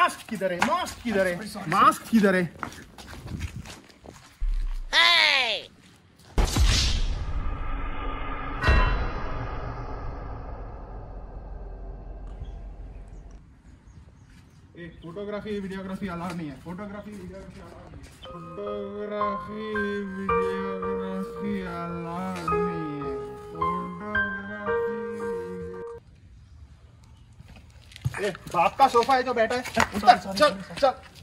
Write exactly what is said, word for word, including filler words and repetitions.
Mask किधर है? Mask किधर है? मास्क किधर है? फोटोग्राफी वीडियोग्राफी अलाउड नहीं है। फोटोग्राफी वीडियोग्राफी अलाउड नहीं है। फोटोग्राफी वीडियोग्राफी अलाउड नहीं है। फोटोग्राफी बाप का सोफा है जो बैठा है। चल चल चल।